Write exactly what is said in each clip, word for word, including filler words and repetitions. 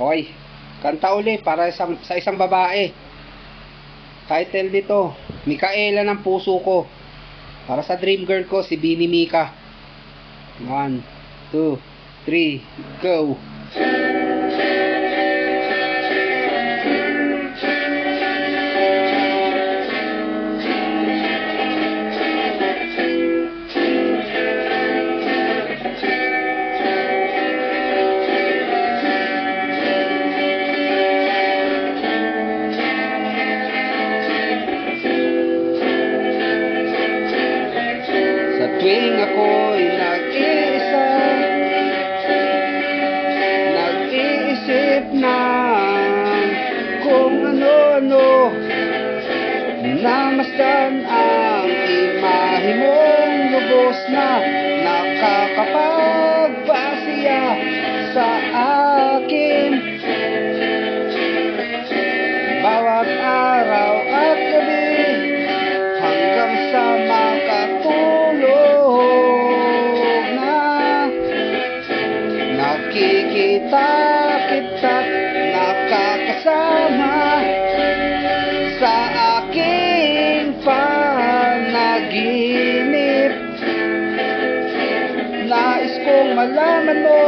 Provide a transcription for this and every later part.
Okay, kanta uli para isang, sa isang babae. Title nito, Micaela ng puso ko. Para sa dream girl ko, si Bini Mika. One, two, three, go! Tuwing ako'y nag-iisa, nag-iisip na kung ano-ano, namasdan ang imahe mong lubos na nakakapagpasiya sa akin. Bawat araw at gabi hanggang sa makatulog, nakikita kita't nakakasama sa aking panaginip. Nais kong malaman mo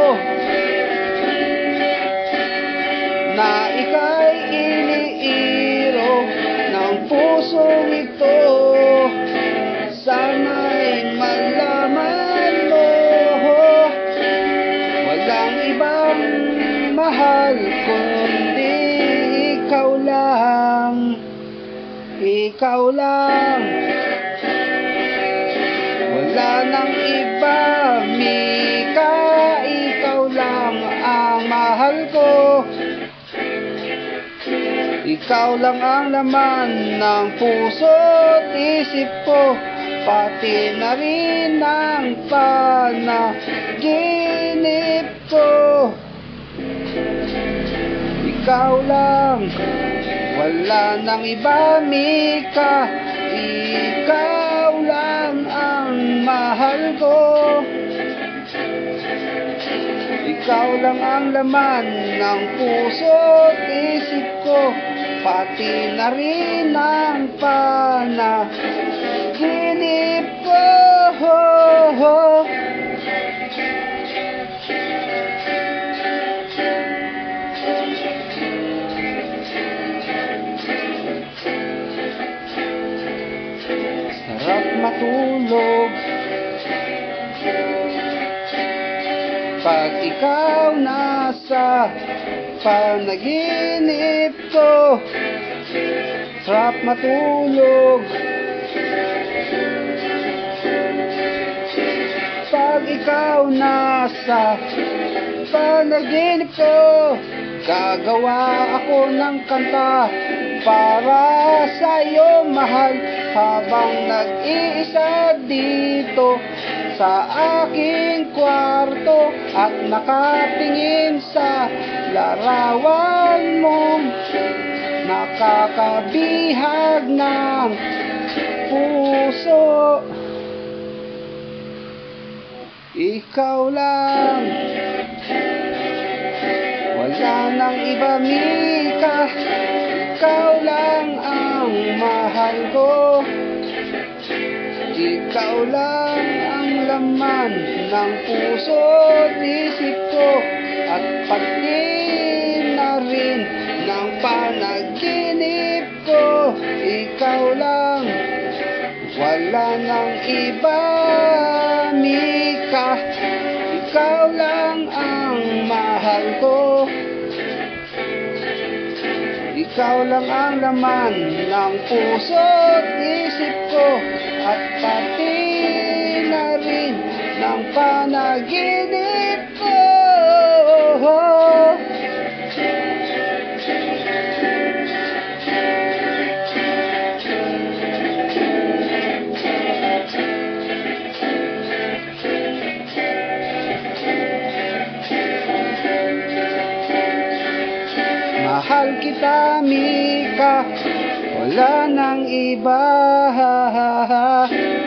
na ika'y iniirog ng pusong ito. Sana'y malaman mo, walang ibang mahal kundi ikaw lang, ikaw lang. Wala nang iba, Mika, ikaw lang ang mahal ko. Ikaw lang ang laman ng puso't isip ko, pati na rin ang panaginip ko. Ikaw lang, wala nang iba, Mika, ikaw lang ang mahal ko. Ikaw lang ang laman ng puso't isip ko, pati na rin ang panaginip ko. Sarap matulog pag ikaw nasa panaginip ko. Sarap matulog pag ikaw nasa panaginip ko. Gagawa ako ng kanta para sa'yo, mahal, habang nag-iisa dito sa aking kwarto at nakatingin sa larawan mo, nakakabihag ng puso. Ikaw lang, wala nang iba, Mika, ikaw lang ang mahal ko. Ikaw lang ang laman ng puso't isip ko, at pati na rin ng panaginip ko. Ikaw lang, wala nang iba, Mika, ikaw lang ang mahal ko. Ikaw lang ang laman ng puso't isip ko, at pati na rin ng panaginip ko. Mahal kita, Mika, wala nang iba.